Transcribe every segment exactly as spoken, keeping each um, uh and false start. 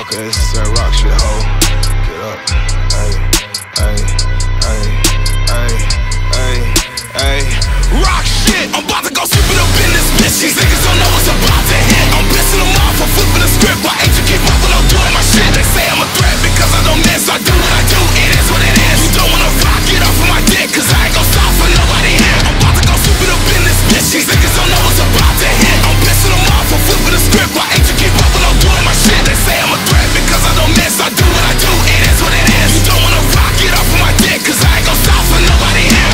motherfucker, this is that rock shit, ho. Get up, ay, ay, ay, ay, ay, ay. Rock shit! I'm about to go stupid up in this bitch. These niggas don't know what's about to hit. I'm pissing them off, I'm flipping the script. Why ain't you keep up when I'm doing my shit? They say I'm a threat because I don't miss. I do what I do, it is what it is. You don't wanna rock, get off of my dick, cause I ain't gon' stop for nobody here. I'm about to go stupid up in this bitch. These niggas don't know what's about to hit. I'm pissing them off, I'm flipping the script. Why ain't you keep up when I'm doing my shit? They say I'm a threat because I don't miss. I do what I do, it is what it is. You don't wanna rock, get off of my dick, cause I ain't gon' stop for nobody here.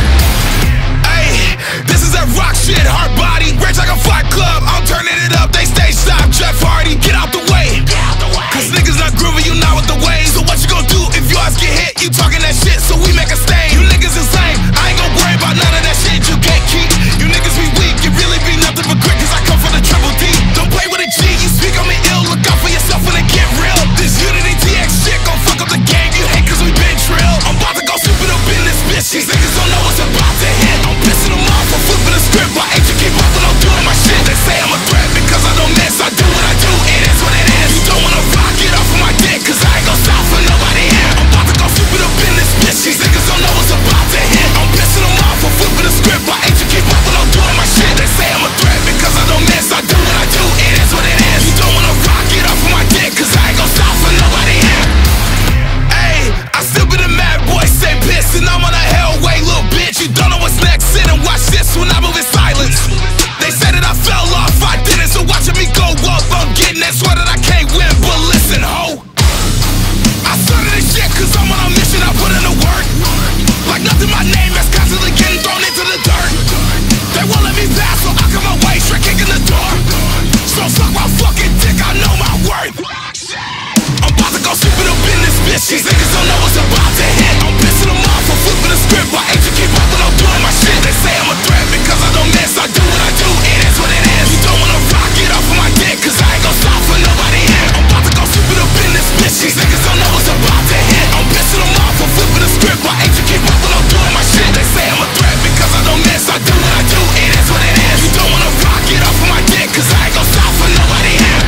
Ay, this is that rock shit, hard body. Rage like a fight club, I'm turning it up. They stage stop, Jeff Hardy, get out the way. Cause niggas not grooving, you not with the waves. So what you gon' do if your ass get hit? You talking that shit, so we make a stain. You niggas insane, I ain't gon' worry about none of that shit. You gatekeep, you niggas be weak. You really be nothing but quick, cause I come from the triple D. Don't play with a G, you speak on me ill. Look out for yourself when it get real. This UnityTX shit gon' fuck up the game. You hate cause we been drilled. I'm about to go stupid up in this bitch. These niggas don't know what's about to hit. I'm pissing them off, I'm flipping the script. Why ain't you keep up when I'm doing my shit? They say I'm a threat because I don't miss. I do what I do, it is what it is. You don't wanna rock, get off of my dick, cause I ain't gon' stop for nobody here. I'm about to go stupid up in this bitch. These niggas don't know what's about to hit. I'm pissing them off, I'm flipping the script. Why ain't you keep up when I'm doing my shit? They say I'm a threat because I don't miss. I do what I do, it is what it is. You don't wanna rock, get off of my dick, cause I ain't gon' stop for nobody here. Ay, I still be the mad boy, stay pissed, and I'm on a hellway, little bitch. You don't know what's next, sit and watch this when I move in silence. They said that I fell off, I didn't, so watching me go up, I'm getting that, swear that I can't win, but listen, ho, I started this shit cause I'm on a mission, I put in the work. Like nothing, my name is constantly getting thrown into the dirt. They won't let me pass, so I come my way, straight kicking the door. So suck my fucking dick, I know my worth. I'm about to go stupid up in this bitch. These niggas don't know what's about to hit. I'm pissing them off, I'm flipping the script. Why ain't you keep up when I'm doing my shit? They say I'm a threat because I don't miss. I do what I do, it is what it is. You don't wanna rock, get off of my dick, cause I ain't gon' stop for nobody here. I'm about to go stupid up in this bitch. These niggas don't know what's about to hit. I'm pissing them off, I'm flipping the script. Why ain't you keep up when I'm doing my shit? They say I'm a threat because I don't miss. I do what I do, it is what it is. You don't wanna rock, get off of my dick, cause I ain't gon' stop for nobody here.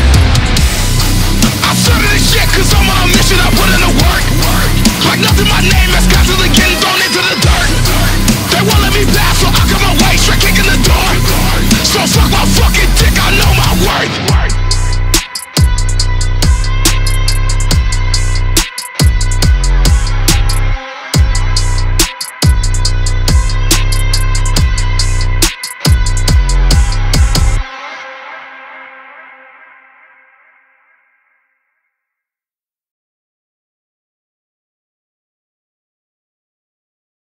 I started this shit cause I'm on a mission, I put in the work. Like nothing, my name is constantly getting thrown into the dirt. They won't let me pass, so I come my way, straight kicking the door. So suck my fucking dick, I know my worth.